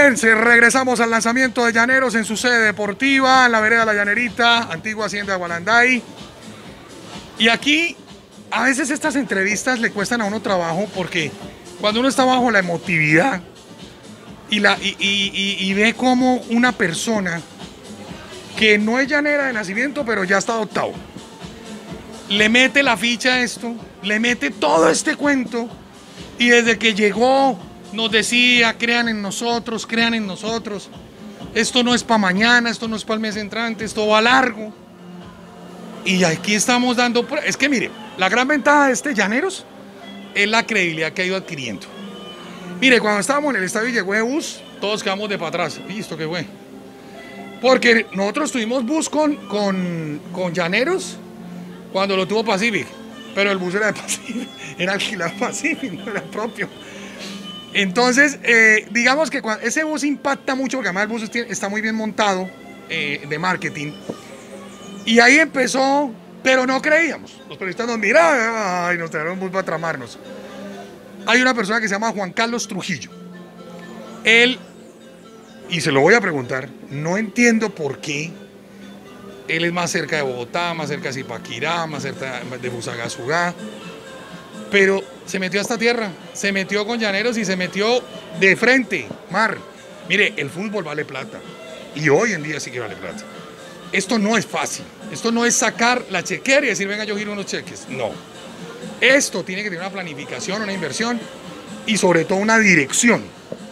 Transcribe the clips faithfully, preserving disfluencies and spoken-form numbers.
bien, se regresamos al lanzamiento de Llaneros en su sede deportiva, en la vereda La Llanerita, antigua hacienda de Gualanday. Y aquí, a veces estas entrevistas le cuestan a uno trabajo porque cuando uno está bajo la emotividad y, la, y, y, y, y ve como una persona que no es llanera de nacimiento, pero ya está adoptado, le mete la ficha a esto, le mete todo este cuento y desde que llegó nos decía, crean en nosotros, crean en nosotros. Esto no es para mañana, esto no es para el mes entrante, esto va largo. Y aquí estamos dando... Es que mire, la gran ventaja de este Llaneros es la credibilidad que ha ido adquiriendo. Mire, cuando estábamos en el estadio y llegó el bus, todos quedamos de para atrás. ¿Y esto qué fue? Porque nosotros tuvimos bus con, con, con Llaneros cuando lo tuvo Pacific, pero el bus era de Pacific, era alquilado Pacific, no era propio. Entonces, eh, digamos que cuando, ese bus impacta mucho, porque además el bus está muy bien montado eh, de marketing. Y ahí empezó, pero no creíamos. Los periodistas nos miraban y nos trajeron un bus para tramarnos. Hay una persona que se llama Juan Carlos Trujillo. Él, y se lo voy a preguntar, no entiendo por qué. Él es más cerca de Bogotá, más cerca de Zipaquirá, más cerca de Fusagasugá. Pero se metió a esta tierra, se metió con Llaneros y se metió de frente, mar. Mire, el fútbol vale plata y hoy en día sí que vale plata. Esto no es fácil, esto no es sacar la chequera y decir, venga, yo giro unos cheques, no. Esto tiene que tener una planificación, una inversión y sobre todo una dirección.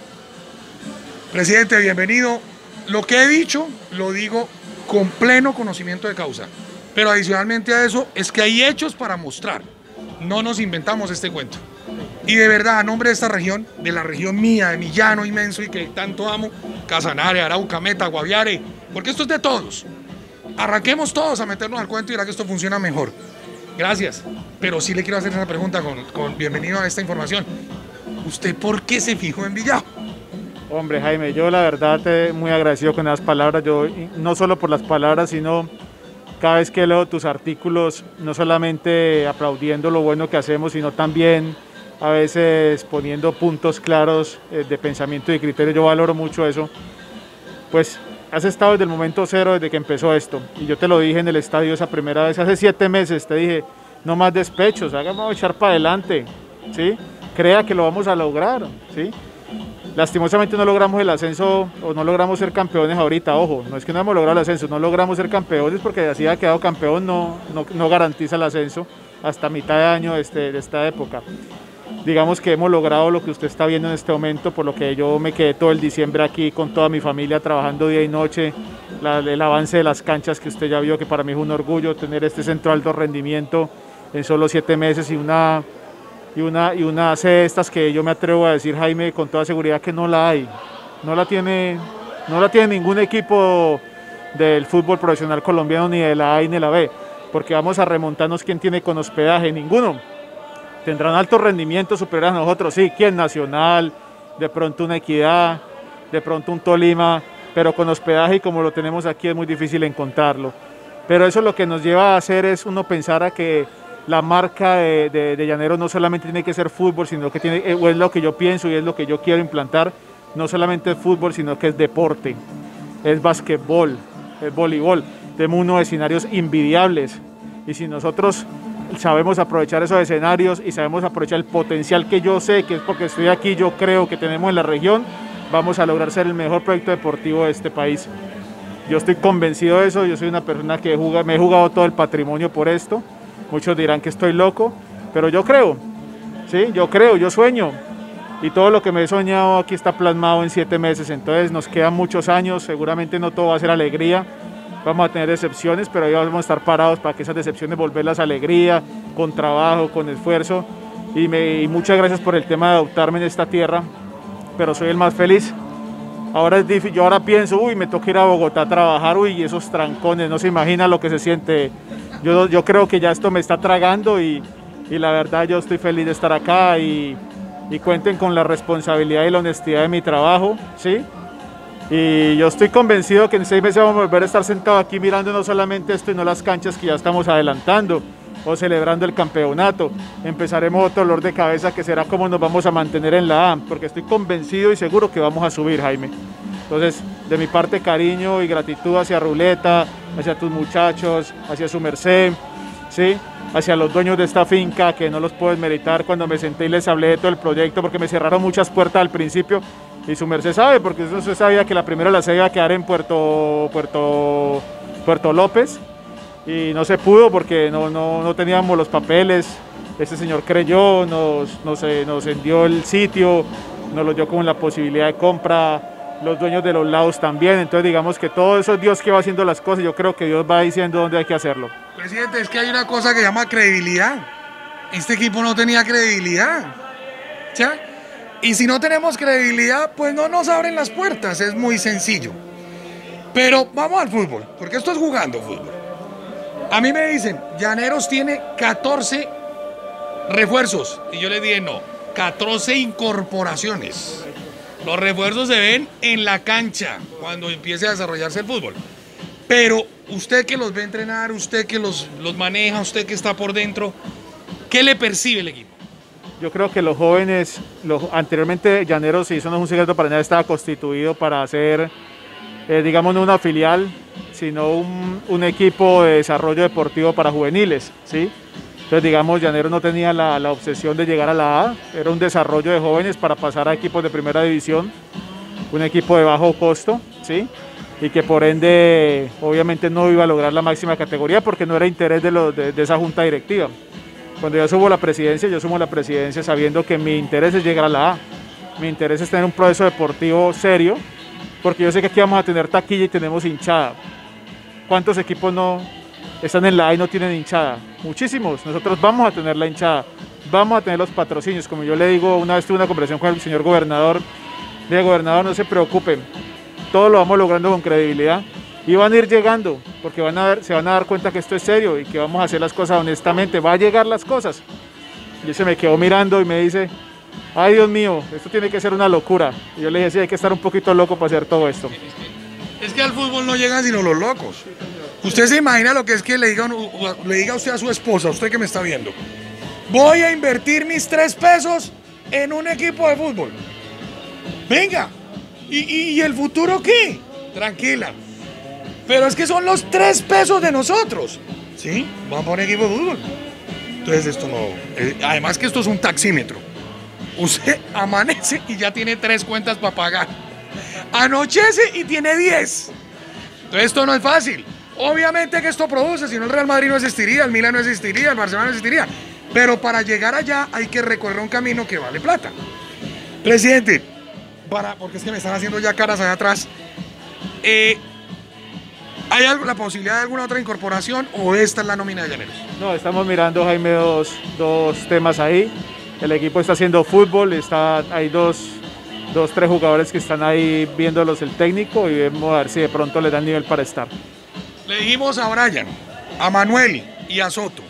Presidente, bienvenido. Lo que he dicho, lo digo con pleno conocimiento de causa, pero adicionalmente a eso es que hay hechos para mostrar. No nos inventamos este cuento. Y de verdad, a nombre de esta región, de la región mía, de mi llano inmenso y que tanto amo, Casanare, Arauca, Meta, Guaviare, porque esto es de todos. Arranquemos todos a meternos al cuento y verá que esto funciona mejor. Gracias. Pero sí le quiero hacer una pregunta con, con bienvenido a esta información. ¿Usted por qué se fijó en Villavo? Hombre, Jaime, yo la verdad te muy agradecido con las palabras. Yo no solo por las palabras, sino cada vez que leo tus artículos, no solamente aplaudiendo lo bueno que hacemos, sino también a veces poniendo puntos claros eh, de pensamiento y criterio. Yo valoro mucho eso. Pues has estado desde el momento cero, desde que empezó esto. Y yo te lo dije en el estadio esa primera vez, hace siete meses, te dije, no más despechos, vamos a echar para adelante, ¿sí? Crea que lo vamos a lograr, ¿sí? Lastimosamente no logramos el ascenso o no logramos ser campeones ahorita, ojo, no es que no hemos logrado el ascenso, no logramos ser campeones porque así ha quedado campeón, no, no, no garantiza el ascenso hasta mitad de año de, este, de esta época. Digamos que hemos logrado lo que usted está viendo en este momento, por lo que yo me quedé todo el diciembre aquí con toda mi familia trabajando día y noche, la, el avance de las canchas que usted ya vio, que para mí es un orgullo tener este centro de alto rendimiento en solo siete meses y una... Y una, y una sede de estas que yo me atrevo a decir, Jaime, con toda seguridad que no la hay, no la tiene, no la tiene ningún equipo del fútbol profesional colombiano, ni de la A ni de la B, porque vamos a remontarnos quién tiene con hospedaje, ninguno. Tendrán alto rendimiento superior a nosotros, sí, quién, Nacional, de pronto una Equidad, de pronto un Tolima, pero con hospedaje y como lo tenemos aquí es muy difícil encontrarlo. Pero eso lo que nos lleva a hacer es uno pensar a que la marca de, de, de Llaneros no solamente tiene que ser fútbol, sino que tiene, o es lo que yo pienso y es lo que yo quiero implantar, no solamente es fútbol, sino que es deporte, es basquetbol, es voleibol. Tenemos unos escenarios invidiables y si nosotros sabemos aprovechar esos escenarios y sabemos aprovechar el potencial que yo sé, que es porque estoy aquí, yo creo que tenemos en la región, vamos a lograr ser el mejor proyecto deportivo de este país. Yo estoy convencido de eso, yo soy una persona que juega, me he jugado todo el patrimonio por esto. Muchos dirán que estoy loco, pero yo creo, ¿sí? Yo creo, yo sueño. Y todo lo que me he soñado aquí está plasmado en siete meses. Entonces nos quedan muchos años, seguramente no todo va a ser alegría. Vamos a tener decepciones, pero ahí vamos a estar parados para que esas decepciones volverlas a alegría, con trabajo, con esfuerzo. Y, me, y muchas gracias por el tema de adoptarme en esta tierra, pero soy el más feliz. Ahora es difícil, yo ahora pienso, uy, me toca ir a Bogotá a trabajar, uy, esos trancones, no se imagina lo que se siente. Yo, yo creo que ya esto me está tragando y, y la verdad yo estoy feliz de estar acá y, y cuenten con la responsabilidad y la honestidad de mi trabajo, ¿sí? Y yo estoy convencido que en seis meses vamos a volver a estar sentados aquí mirando no solamente esto y no las canchas que ya estamos adelantando, o celebrando el campeonato. Empezaremos otro dolor de cabeza que será cómo nos vamos a mantener en la A, porque estoy convencido y seguro que vamos a subir, Jaime. Entonces, de mi parte, cariño y gratitud hacia Ruleta, hacia tus muchachos, hacia su merced, ¿sí? Hacia los dueños de esta finca, que no los puedo desmeritar cuando me senté y les hablé de todo el proyecto, porque me cerraron muchas puertas al principio, y su merced sabe, porque usted sabía que la primera la se iba a quedar en Puerto, Puerto, Puerto López, y no se pudo porque no, no, no teníamos los papeles. Este señor creyó, nos, nos, nos envió el sitio, nos lo dio como la posibilidad de compra, los dueños de los lados también. Entonces digamos que todo eso es Dios que va haciendo las cosas. Yo creo que Dios va diciendo dónde hay que hacerlo. Presidente, es que hay una cosa que llama credibilidad. Este equipo no tenía credibilidad, ¿ya? Y si no tenemos credibilidad, pues no nos abren las puertas, es muy sencillo. Pero vamos al fútbol, porque esto es jugando fútbol. A mí me dicen, Llaneros tiene catorce refuerzos, y yo les dije no, catorce incorporaciones. Los refuerzos se ven en la cancha cuando empiece a desarrollarse el fútbol. Pero usted que los ve entrenar, usted que los, los maneja, usted que está por dentro, ¿qué le percibe el equipo? Yo creo que los jóvenes, los, anteriormente Llaneros, y eso no es un secreto para nada, estaba constituido para hacer, eh, digamos, no una filial, sino un, un equipo de desarrollo deportivo para juveniles, ¿sí? Entonces, digamos, Llaneros no tenía la, la obsesión de llegar a la A, era un desarrollo de jóvenes para pasar a equipos de primera división, un equipo de bajo costo, ¿sí? Y que por ende, obviamente no iba a lograr la máxima categoría porque no era interés de, lo, de, de esa junta directiva. Cuando yo subo la presidencia, yo sumo la presidencia sabiendo que mi interés es llegar a la A, mi interés es tener un proceso deportivo serio, porque yo sé que aquí vamos a tener taquilla y tenemos hinchada. ¿Cuántos equipos no están en la A y no tienen hinchada? Muchísimos. Nosotros vamos a tener la hinchada, vamos a tener los patrocinios. Como yo le digo, una vez tuve una conversación con el señor gobernador, le dije, gobernador, no se preocupen, todo lo vamos logrando con credibilidad y van a ir llegando, porque van a ver, se van a dar cuenta que esto es serio y que vamos a hacer las cosas honestamente, va a llegar las cosas. Y él se me quedó mirando y me dice, ay Dios mío, esto tiene que ser una locura. Y yo le dije, sí, hay que estar un poquito loco para hacer todo esto. Es que al fútbol no llegan sino los locos. Usted se imagina lo que es que le diga, le diga usted a su esposa, usted que me está viendo, voy a invertir mis tres pesos en un equipo de fútbol. Venga, ¿y, y, y el futuro qué? Tranquila. Pero es que son los tres pesos de nosotros. ¿Sí? Vamos a poner equipo de fútbol. Entonces esto no... Eh, además que esto es un taxímetro. Usted amanece y ya tiene tres cuentas para pagar. Anochece y tiene diez. Entonces esto no es fácil. Obviamente que esto produce, si no el Real Madrid no existiría, el Milan no existiría, el Barcelona no existiría. Pero para llegar allá hay que recorrer un camino que vale plata. Presidente, para, porque es que me están haciendo ya caras allá atrás. Eh, ¿Hay algo, la posibilidad de alguna otra incorporación o esta es la nómina de Llaneros? No, estamos mirando, Jaime, dos, dos temas ahí. El equipo está haciendo fútbol, está, hay dos, dos, tres jugadores que están ahí viéndolos el técnico y vemos a ver si de pronto le dan nivel para estar. Le dijimos a Brian, a Manuel y a Soto,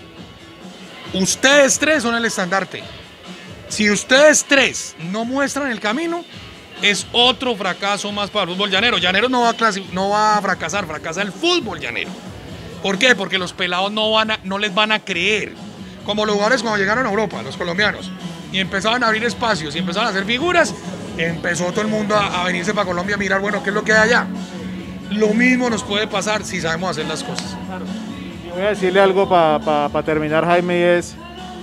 ustedes tres son el estandarte. Si ustedes tres no muestran el camino, es otro fracaso más para el fútbol llanero. Llanero no va a, no va a fracasar, fracasa el fútbol llanero. ¿Por qué? Porque los pelados no, van a, no les van a creer. Como los jugadores cuando llegaron a Europa, los colombianos, y empezaban a abrir espacios y empezaban a hacer figuras, empezó todo el mundo a, a venirse para Colombia a mirar, bueno, ¿qué es lo que hay allá? Lo mismo nos puede pasar si sabemos hacer las cosas. Claro. Y voy a decirle algo para pa, pa terminar, Jaime, y es,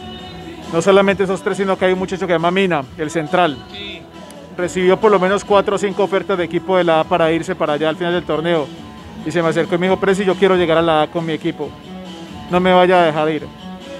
no solamente esos tres, sino que hay un muchacho que se llama Mina, el central. Sí. Recibió por lo menos cuatro o cinco ofertas de equipo de la A para irse para allá al final del torneo. Y se me acercó y me dijo, Presi, yo quiero llegar a la A con mi equipo. No me vaya a dejar ir.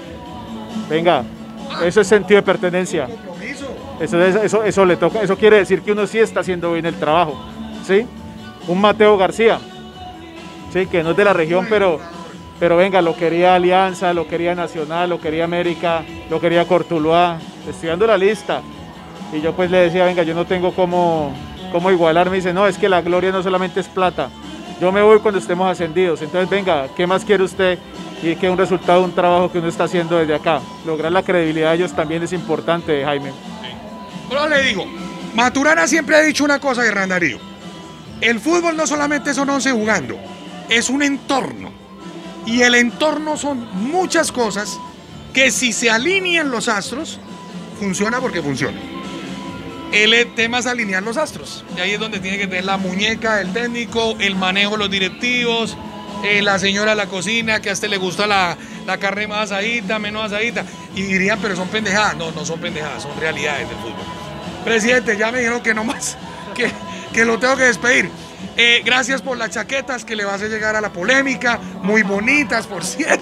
Venga, eso es sentido de pertenencia. Eso, eso, eso, le toca, eso quiere decir que uno sí está haciendo bien el trabajo. ¿Sí? Un Mateo García, ¿sí? Que no es de la región, pero, pero venga, lo quería Alianza, lo quería Nacional, lo quería América, lo quería Cortuluá. Estoy dando la lista. Y yo pues le decía, venga, yo no tengo cómo, cómo igualar. Me dice, no, es que la gloria no solamente es plata. Yo me voy cuando estemos ascendidos. Entonces, venga, ¿qué más quiere usted? Y que un resultado de un trabajo que uno está haciendo desde acá. Lograr la credibilidad de ellos también es importante, Jaime. Sí. Pero le digo, Maturana siempre ha dicho una cosa, Hernán Darío. El fútbol no solamente son once jugando, es un entorno. Y el entorno son muchas cosas que si se alinean los astros, funciona porque funciona. El tema es alinear los astros. Y ahí es donde tiene que tener la muñeca del técnico, el manejo de los directivos, eh, la señora de la cocina, que a este le gusta la, la carne más asadita, menos asadita. Y dirían, pero son pendejadas. No, no son pendejadas, son realidades del fútbol. Presidente, ya me dijeron que no más, que, que lo tengo que despedir. Eh, gracias por las chaquetas que le vas a llegar a la polémica, muy bonitas, por cierto.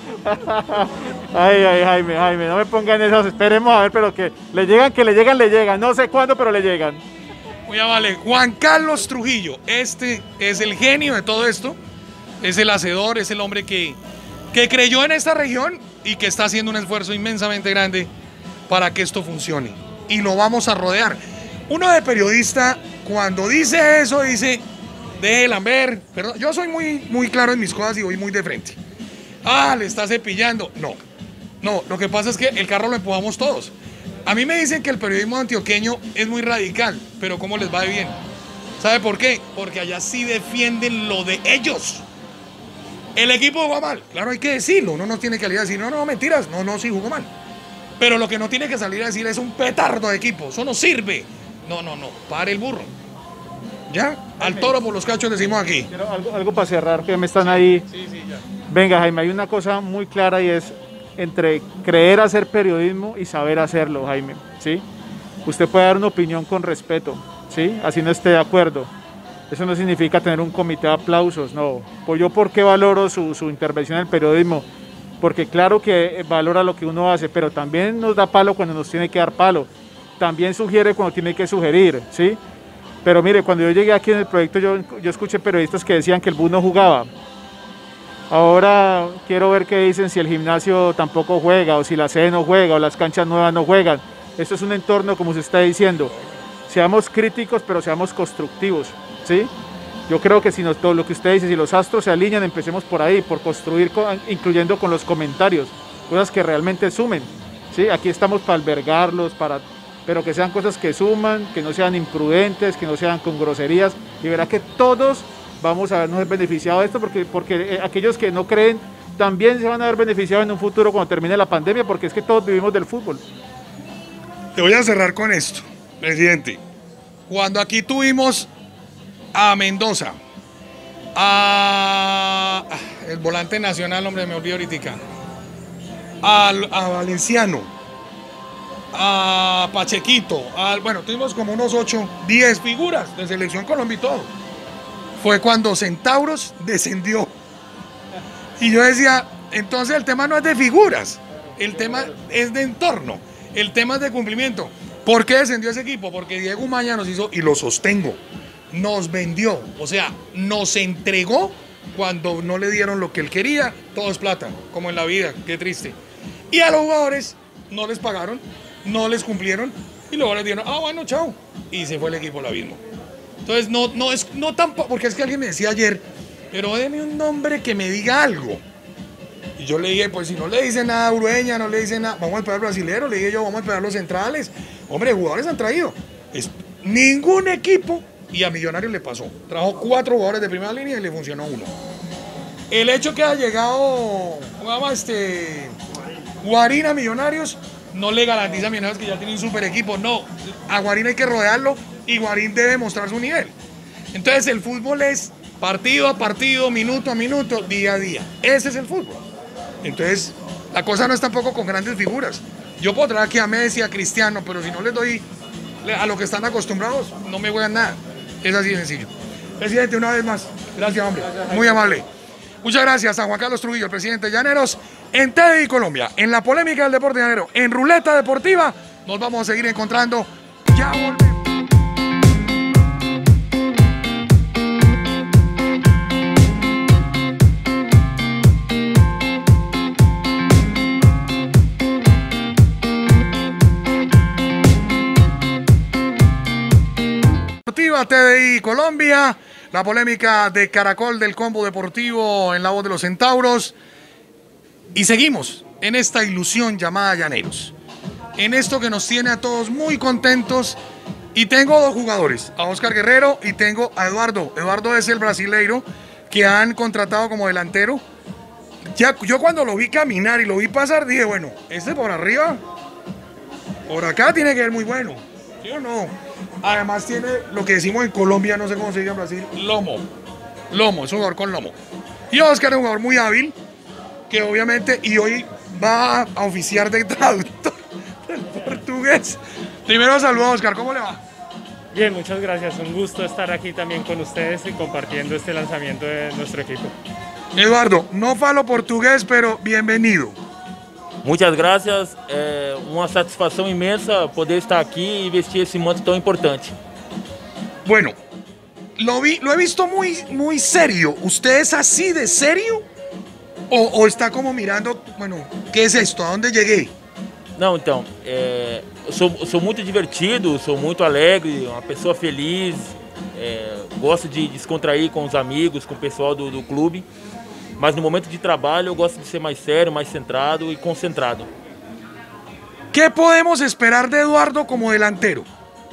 Ay, ay, Jaime, Jaime, no me pongan esas, esperemos a ver, pero que le llegan, que le llegan, le llegan, no sé cuándo, pero le llegan. Muy amable. Juan Carlos Trujillo, este es el genio de todo esto, es el hacedor, es el hombre que, que creyó en esta región y que está haciendo un esfuerzo inmensamente grande para que esto funcione. Y lo vamos a rodear. Uno de periodista, cuando dice eso, dice, déjenla ver, perdón, yo soy muy, muy claro en mis cosas y voy muy de frente. Ah, le está cepillando. No, no, lo que pasa es que el carro lo empujamos todos. A mí me dicen que el periodismo antioqueño es muy radical, pero ¿cómo les va de bien? ¿Sabe por qué? Porque allá sí defienden lo de ellos. El equipo jugó mal, claro, hay que decirlo, uno no tiene que salir a decir, no, no, mentiras, no, no, sí jugó mal. Pero lo que no tiene que salir a decir es un petardo de equipo, eso no sirve. No, no, no, pare el burro. ¿Ya? Al toro por los cachos decimos aquí. Quiero algo, algo para cerrar, que me están ahí. Sí, sí, ya. Venga, Jaime, hay una cosa muy clara y es entre creer hacer periodismo y saber hacerlo, Jaime, ¿sí? Usted puede dar una opinión con respeto, ¿sí? Así no esté de acuerdo. Eso no significa tener un comité de aplausos, no. Pues yo, ¿por qué valoro su, su intervención en el periodismo? Porque claro que valora lo que uno hace, pero también nos da palo cuando nos tiene que dar palo. También sugiere cuando tiene que sugerir, ¿sí? Pero mire, cuando yo llegué aquí en el proyecto, yo, yo escuché periodistas que decían que el bus no jugaba. Ahora quiero ver qué dicen si el gimnasio tampoco juega, o si la sede no juega, o las canchas nuevas no juegan. Esto es un entorno, como se está diciendo. Seamos críticos, pero seamos constructivos, ¿sí? Yo creo que si nos, todo lo que usted dice, si los astros se alinean, empecemos por ahí, por construir, con, incluyendo con los comentarios, cosas que realmente sumen, ¿sí? Aquí estamos para albergarlos, para... pero que sean cosas que suman, que no sean imprudentes, que no sean con groserías, y verá que todos vamos a vernos beneficiados de esto, porque, porque eh, aquellos que no creen también se van a ver beneficiados en un futuro cuando termine la pandemia, porque es que todos vivimos del fútbol. Te voy a cerrar con esto, presidente. Cuando aquí tuvimos a Mendoza, a el volante nacional, hombre, me olvidé ahorita, a, a Valenciano, a Pachequito, a, bueno, tuvimos como unos ocho, diez figuras de Selección Colombia y todo. Fue cuando Centauros descendió. Y yo decía, entonces el tema no es de figuras, el tema es de entorno, el tema es de cumplimiento. ¿Por qué descendió ese equipo? Porque Diego Umaña nos hizo, y lo sostengo, nos vendió, o sea, nos entregó cuando no le dieron lo que él quería, todo es plata, como en la vida, qué triste. Y a los jugadores no les pagaron, no les cumplieron, y luego les dijeron, ah, bueno, chao, y se fue el equipo al abismo. Entonces, no, no es, no tampoco, porque es que alguien me decía ayer, pero deme un nombre que me diga algo. Y yo le dije, pues si no le dice nada a Urueña, no le dice nada, vamos a esperar al brasilero, le dije yo, vamos a esperar a los centrales. Hombre, jugadores han traído. Es, ningún equipo, y a Millonarios le pasó. Trajo cuatro jugadores de primera línea y le funcionó uno. El hecho que haya llegado, ¿cómo se llama este? Guarín a Millonarios, no le garantiza a Millonarios que ya tiene un super equipo. No, a Guarín hay que rodearlo y Guarín debe mostrar su nivel. Entonces el fútbol es partido a partido, minuto a minuto, día a día. Ese es el fútbol. Entonces la cosa no es tampoco con grandes figuras. Yo puedo traer aquí a Messi, a Cristiano, pero si no les doy a lo que están acostumbrados, no me juegan nada. Es así de sencillo. Presidente, una vez más, gracias, hombre, muy amable. Muchas gracias a Juan Carlos Trujillo, el presidente de Llaneros, en T V I Colombia, en la polémica del deporte llanero, en Ruleta Deportiva. Nos vamos a seguir encontrando. Ya volvemos. T V I Colombia, la polémica de Caracol del Combo Deportivo en la voz de los Centauros. Y seguimos en esta ilusión llamada Llaneros, en esto que nos tiene a todos muy contentos. Y tengo dos jugadores, a Oscar Guerrero y tengo a Eduardo. Eduardo es el brasileiro que han contratado como delantero Ya, yo cuando lo vi caminar y lo vi pasar, dije, bueno, este por arriba, por acá tiene que ser muy bueno. ¿Sí o no? Además tiene lo que decimos en Colombia, no sé cómo se dice en Brasil, lomo. Lomo, es un jugador con lomo. Y Oscar es un jugador muy hábil, que obviamente, y hoy va a oficiar de traductor del portugués. Primero saludo a Oscar, ¿cómo le va? Bien, muchas gracias. Un gusto estar aquí también con ustedes y compartiendo este lanzamiento de nuestro equipo. Eduardo, no falo portugués, pero bienvenido. Muchas gracias, é uma satisfação imensa poder estar aqui e vestir esse manto tão importante. Bueno, lo, vi, lo he visto muy, muy serio. ¿Usted es así de serio? ¿O, o está como mirando, bueno, qué es esto? ¿A dónde llegué? Não, então, é, eu sou, eu sou muito divertido, sou muito alegre, uma pessoa feliz, é, gosto de descontrair com os amigos, com o pessoal do, do clube, mas no momento de trabalho eu gosto de ser mais sério, mais centrado e concentrado. ¿Qué podemos esperar de Eduardo como delantero?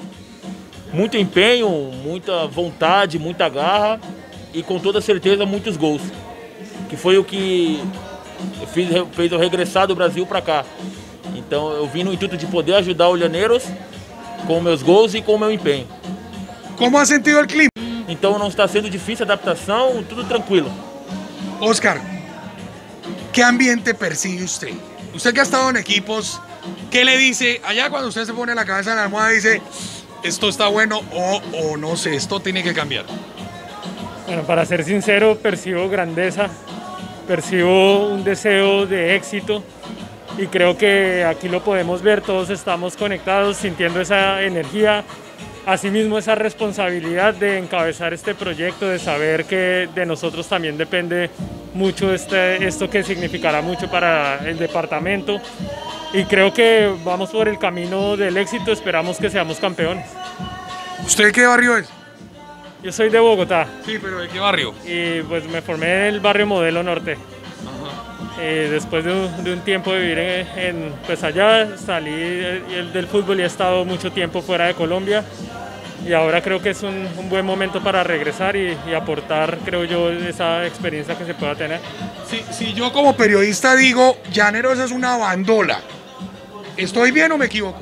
Muito empenho, muita vontade, muita garra e com toda certeza muitos gols, que foi o que fiz, fez eu regressar do Brasil para cá. Então eu vim no intuito de poder ajudar o Llaneiros com meus gols e com o meu empenho. ¿Cómo ha sentido el clima? Então não está sendo difícil a adaptação, tudo tranquilo. Oscar, ¿qué ambiente percibe usted? Usted que ha estado en equipos, ¿qué le dice allá cuando usted se pone la cabeza en la almohada y dice, esto está bueno o, o no sé, esto tiene que cambiar? Bueno, para ser sincero, percibo grandeza, percibo un deseo de éxito y creo que aquí lo podemos ver, todos estamos conectados, sintiendo esa energía, asimismo esa responsabilidad de encabezar este proyecto, de saber que de nosotros también depende mucho este, esto que significará mucho para el departamento y creo que vamos por el camino del éxito, esperamos que seamos campeones. ¿Usted de qué barrio es? Yo soy de Bogotá. Sí, pero ¿de qué barrio? Y pues me formé en el barrio Modelo Norte. Eh, después de un, de un tiempo de vivir en, en, pues allá, salí del, del fútbol y he estado mucho tiempo fuera de Colombia y ahora creo que es un, un buen momento para regresar y, y aportar, creo yo, esa experiencia que se pueda tener. Si, si yo como periodista digo, Llaneros es una bandola, ¿estoy bien o me equivoco?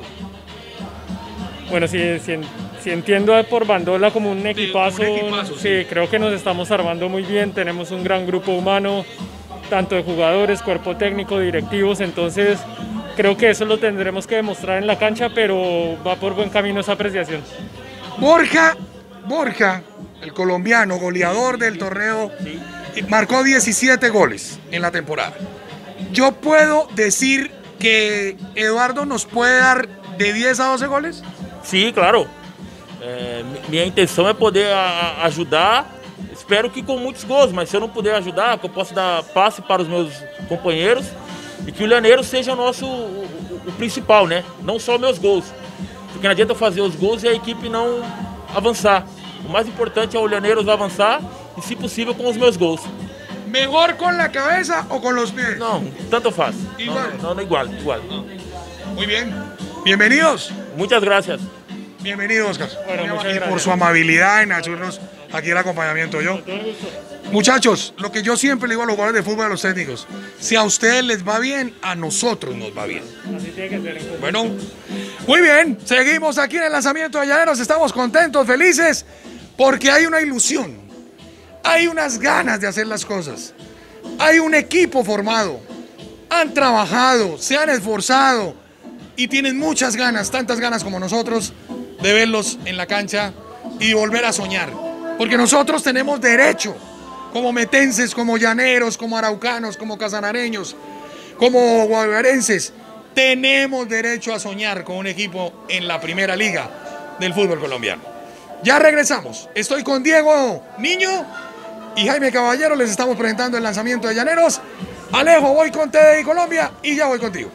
Bueno, si, si, si entiendo por bandola como un equipazo, sí, un equipazo, sí. sí, creo que nos estamos armando muy bien, tenemos un gran grupo humano, tanto de jugadores, cuerpo técnico, directivos, entonces creo que eso lo tendremos que demostrar en la cancha, pero va por buen camino esa apreciación. Borja, Borja, el colombiano, goleador del torneo, marcó diecisiete goles en la temporada. ¿Yo puedo decir que Eduardo nos puede dar de diez a doce goles? Sim, claro. É, minha intenção é poder a, a ajudar. Espero que com muitos gols, mas se eu não puder ajudar, que eu possa dar passe para os meus companheiros e que o Llaneiros seja o nosso o, o, o principal, né? Não só meus gols. Porque não adianta eu fazer os gols e a equipe não avançar. O mais importante é o Llaneiros avançar e, se possível, com os meus gols. ¿Mejor con la cabeza o con los pies? Não, tanto faz. Igual. Não, não, não igual, igual. Muy bien. Bienvenidos. Muchas gracias. Bienvenido, Oscar. Bueno, muchas y gracias. por su amabilidad en hacernos aquí el acompañamiento. Yo, muchachos, lo que yo siempre le digo a los jugadores de fútbol, a los técnicos, si a ustedes les va bien, a nosotros nos va bien. Así tiene que ser en fútbol. Bueno, muy bien, seguimos aquí en el lanzamiento de Llaneros, estamos contentos, felices, porque hay una ilusión, hay unas ganas de hacer las cosas, hay un equipo formado, han trabajado, se han esforzado y tienen muchas ganas, tantas ganas como nosotros, de verlos en la cancha y volver a soñar, porque nosotros tenemos derecho, como metenses, como llaneros, como araucanos, como casanareños, como guaviarenses, tenemos derecho a soñar con un equipo en la primera liga del fútbol colombiano. Ya regresamos, estoy con Diego Niño y Jaime Caballero, les estamos presentando el lanzamiento de Llaneros. Alejo, voy con T D I Colombia y ya voy contigo.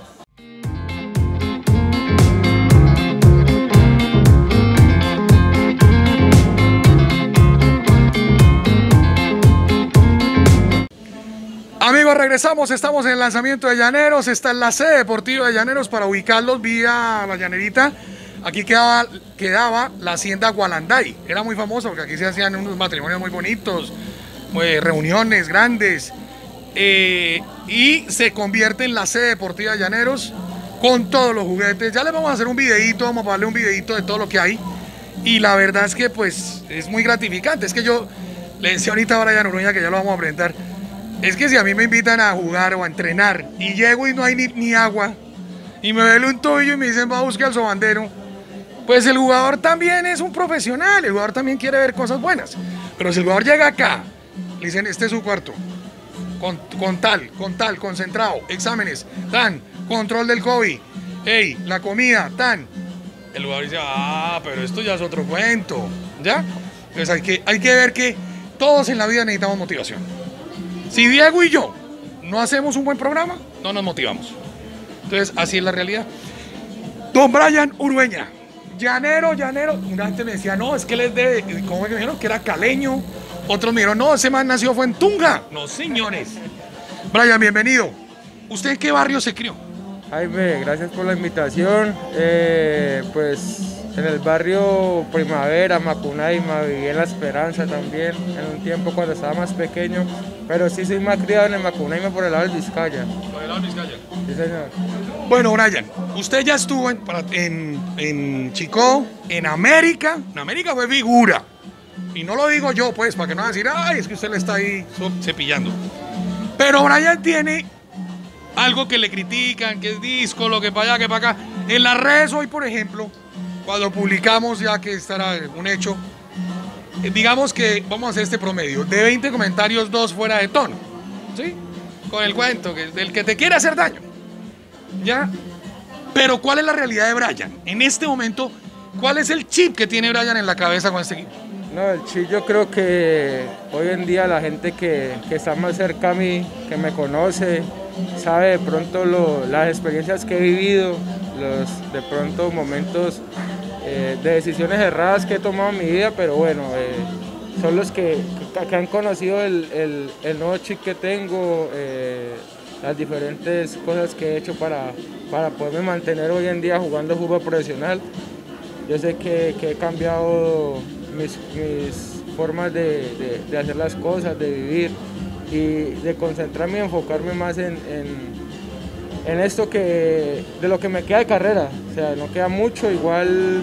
Amigos, regresamos, estamos en el lanzamiento de Llaneros, esta es la sede deportiva de Llaneros para ubicarlos vía la Llanerita. Aquí quedaba, quedaba la hacienda Gualanday, era muy famosa porque aquí se hacían unos matrimonios muy bonitos, muy, reuniones grandes eh, y se convierte en la sede deportiva de Llaneros con todos los juguetes. Ya les vamos a hacer un videito, vamos a darle un videito de todo lo que hay. Y la verdad es que pues es muy gratificante. Es que yo le decía ahorita a Brian Urueña, que ya lo vamos a presentar, es que si a mí me invitan a jugar o a entrenar y llego y no hay ni, ni agua y me duele un tobillo y me dicen va a buscar al sobandero, pues el jugador también es un profesional, el jugador también quiere ver cosas buenas. Pero si el jugador llega acá, le dicen este es su cuarto, con, con tal, con tal, concentrado, exámenes, tan, control del COVID, hey, la comida, tan. El jugador dice, ah, pero esto ya es otro cuento, ¿ya? Entonces hay que, hay que ver que todos en la vida necesitamos motivación. Si Diego y yo no hacemos un buen programa, no nos motivamos. Entonces, así es la realidad. Don Brian Urueña, llanero, llanero. Una gente me decía, no, es que él es de, ¿cómo me dijeron? Que era caleño. Otros me dijeron, no, ese man nació fue en Tunja. No, señores. Brian, bienvenido. ¿Usted en qué barrio se crió? Jaime, gracias por la invitación. Eh, pues en el barrio Primavera, Macunaíma, viví en La Esperanza también, en un tiempo cuando estaba más pequeño, pero sí soy más criado en el Macunaíma por el lado del Vizcaya. Por el lado del Vizcaya. Sí, señor. Bueno, Brian, usted ya estuvo en, en, en Chicó, en América. En América fue figura. Y no lo digo yo, pues, para que no van a decir, ay, es que usted le está ahí cepillando. Pero Brian tiene algo que le critican, que es disco, lo que para allá, que para acá. En las redes hoy, por ejemplo, cuando publicamos, ya que estará un hecho, eh, digamos que vamos a hacer este promedio, de veinte comentarios, dos fuera de tono, ¿sí? Con el cuento, que, del que te quiere hacer daño, ¿ya? Pero ¿cuál es la realidad de Brian? En este momento, ¿cuál es el chip que tiene Brian en la cabeza con este equipo? No, el chip yo creo que hoy en día la gente que, que está más cerca a mí, que me conoce, sabe de pronto lo, las experiencias que he vivido, los de pronto momentos eh, de decisiones erradas que he tomado en mi vida, pero bueno, eh, son los que, que, que han conocido el, el, el nuevo chip que tengo, eh, las diferentes cosas que he hecho para, para poderme mantener hoy en día jugando fútbol profesional. Yo sé que, que he cambiado mis, mis formas de, de, de hacer las cosas, de vivir y de concentrarme y enfocarme más en, en, en esto que, de lo que me queda de carrera. O sea, no queda mucho, igual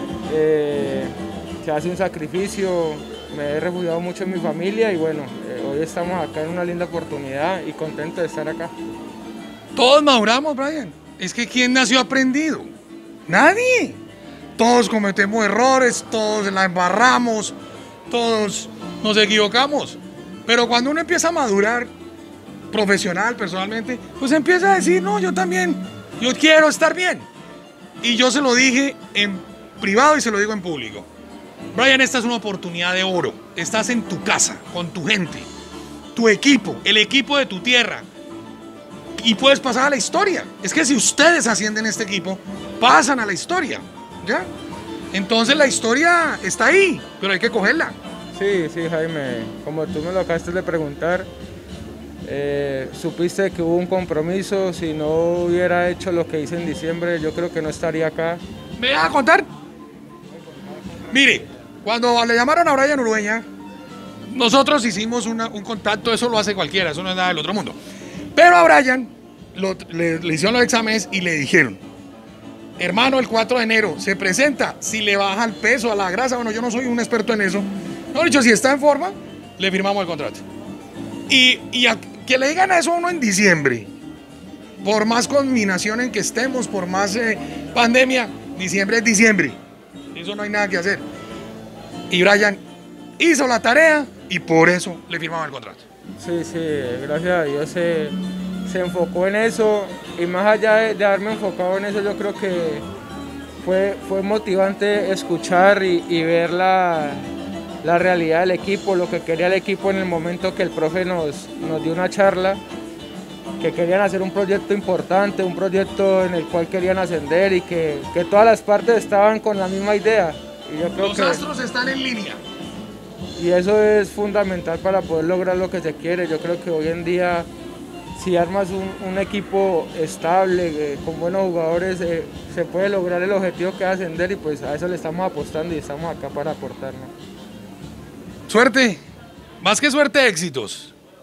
eh, se hace un sacrificio, me he refugiado mucho en mi familia y bueno, eh, hoy estamos acá en una linda oportunidad y contento de estar acá. Todos maduramos, Brian. Es que ¿quién nació aprendido? Nadie. Todos cometemos errores, todos la embarramos, todos nos equivocamos. Pero cuando uno empieza a madurar, profesional, personalmente, pues empieza a decir, no, yo también, yo quiero estar bien. Y yo se lo dije en privado y se lo digo en público. Brian, esta es una oportunidad de oro. Estás en tu casa, con tu gente, tu equipo, el equipo de tu tierra. Y puedes pasar a la historia. Es que si ustedes ascienden este equipo, pasan a la historia. ¿Ya? Entonces la historia está ahí, pero hay que cogerla. Sí, sí, Jaime, como tú me lo acabaste de preguntar, eh, supiste que hubo un compromiso. Si no hubiera hecho lo que hice en diciembre, yo creo que no estaría acá. ¿Me vas a contar? Mire, cuando le llamaron a Brian Urueña, nosotros hicimos una, un contacto, eso lo hace cualquiera, eso no es nada del otro mundo. Pero a Brian lo, le, le hicieron los exámenes y le dijeron, hermano, el cuatro de enero se presenta, si le baja el peso, a la grasa, bueno, yo no soy un experto en eso, no, dicho, si está en forma, le firmamos el contrato. Y, y a, que le digan eso a uno en diciembre, por más combinación en que estemos, por más eh, pandemia, diciembre es diciembre, eso no hay nada que hacer. Y Brian hizo la tarea y por eso le firmamos el contrato. Sí, sí, gracias a Dios se, se enfocó en eso y más allá de, de haberme enfocado en eso, yo creo que fue, fue motivante escuchar y, y ver la, la realidad del equipo, lo que quería el equipo en el momento que el profe nos, nos dio una charla, que querían hacer un proyecto importante, un proyecto en el cual querían ascender y que, que todas las partes estaban con la misma idea. Y yo creo Los que, astros están en línea. y eso es fundamental para poder lograr lo que se quiere. Yo creo que hoy en día, si armas un, un equipo estable, eh, con buenos jugadores, eh, se puede lograr el objetivo que es ascender y pues a eso le estamos apostando y estamos acá para aportarnos. Suerte, más que suerte, éxitos.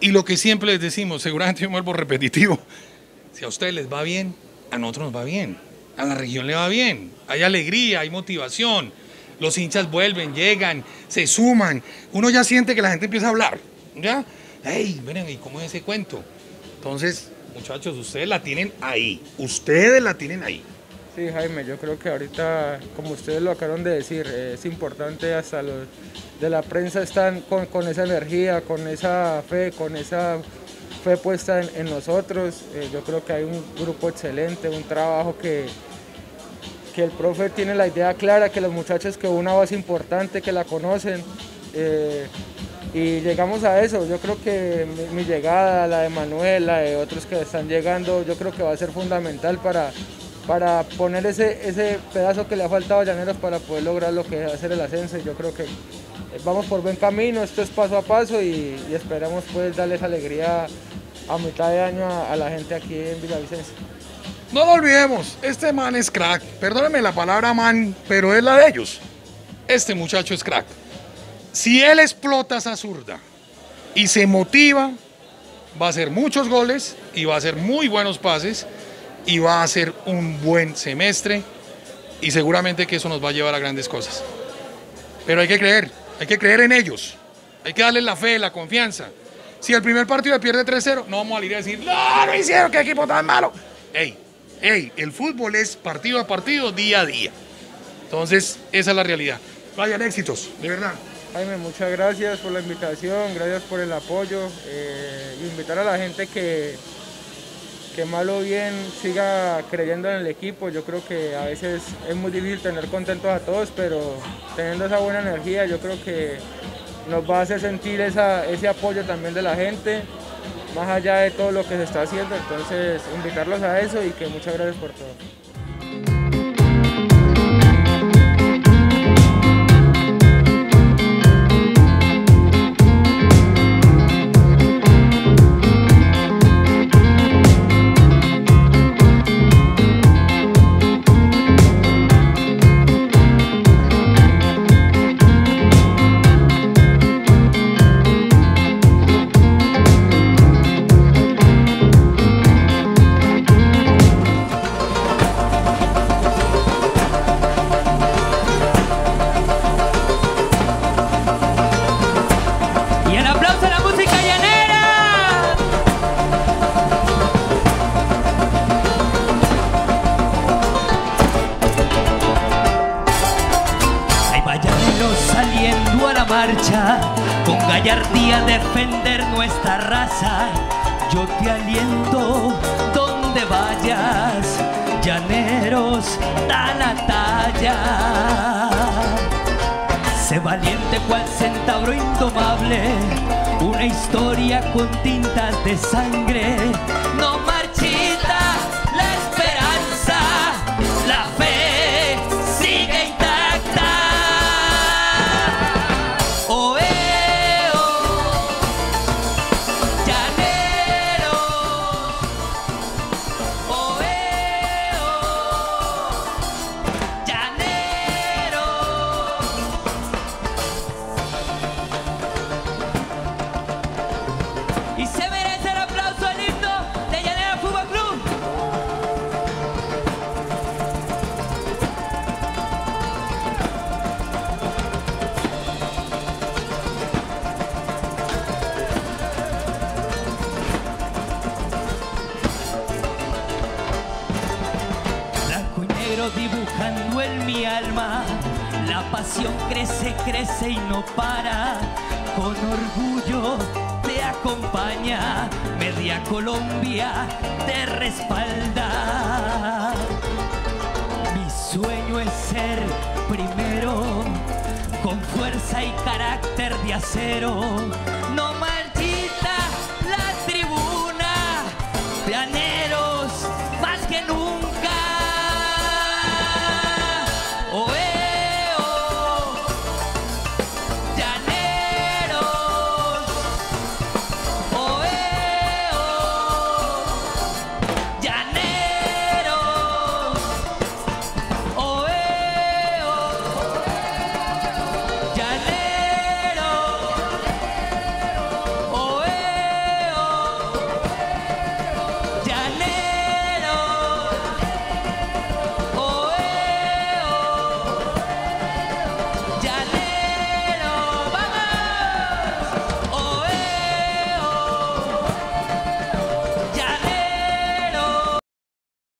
Y lo que siempre les decimos, seguramente yo me vuelvo repetitivo, si a ustedes les va bien, a nosotros nos va bien, a la región le va bien, hay alegría, hay motivación, los hinchas vuelven, llegan, se suman, uno ya siente que la gente empieza a hablar, ¿ya? ¡Ey, miren, ¿y cómo es ese cuento? Entonces, muchachos, ustedes la tienen ahí, ustedes la tienen ahí. Sí, Jaime, yo creo que ahorita, como ustedes lo acabaron de decir, eh, es importante, hasta los de la prensa están con, con esa energía, con esa fe, con esa fe puesta en, en nosotros. Eh, yo creo que hay un grupo excelente, un trabajo que, que el profe tiene la idea clara, que los muchachos que una base importante, que la conocen, eh, y llegamos a eso. Yo creo que mi, mi llegada, la de Manuel, la de otros que están llegando, yo creo que va a ser fundamental para... para poner ese, ese pedazo que le ha faltado a Llaneros para poder lograr lo que es hacer el ascenso. Y yo creo que vamos por buen camino, esto es paso a paso y, y esperamos pues darles alegría a mitad de año a, a la gente aquí en Villavicencio. No lo olvidemos, este man es crack, perdónenme la palabra man, pero es la de ellos. Este muchacho es crack. Si él explota esa zurda y se motiva, va a hacer muchos goles y va a hacer muy buenos pases y va a ser un buen semestre y seguramente que eso nos va a llevar a grandes cosas. Pero hay que creer, hay que creer en ellos, hay que darles la fe, la confianza. Si el primer partido pierde tres cero, no vamos a ir a decir, no, no hicieron, qué equipo tan malo. Ey, ey, el fútbol es partido a partido, día a día. Entonces, esa es la realidad. Vayan éxitos, de verdad. Jaime, muchas gracias por la invitación, gracias por el apoyo. Eh, invitar a la gente que... que mal o bien siga creyendo en el equipo. Yo creo que a veces es muy difícil tener contentos a todos, pero teniendo esa buena energía yo creo que nos va a hacer sentir esa, ese apoyo también de la gente, más allá de todo lo que se está haciendo. Entonces, invitarlos a eso y que muchas gracias por todo. Con gallardía defender nuestra raza. Yo te aliento donde vayas, Llaneros, da la talla. Sé valiente cual centauro indomable, una historia con tintas de sangre. No marchita la esperanza, la fe sigue intacta. Oh, eh, oh, Llaneros. Oh, eh, oh, Llaneros. Y se merece el aplauso al himno de Llaneros Fútbol Club. Blanco y negro dibujando en mi alma, la pasión crece, crece y no para. Con orgullo te acompaña, media Colombia te respalda. Mi sueño es ser primero, con fuerza y carácter de acero.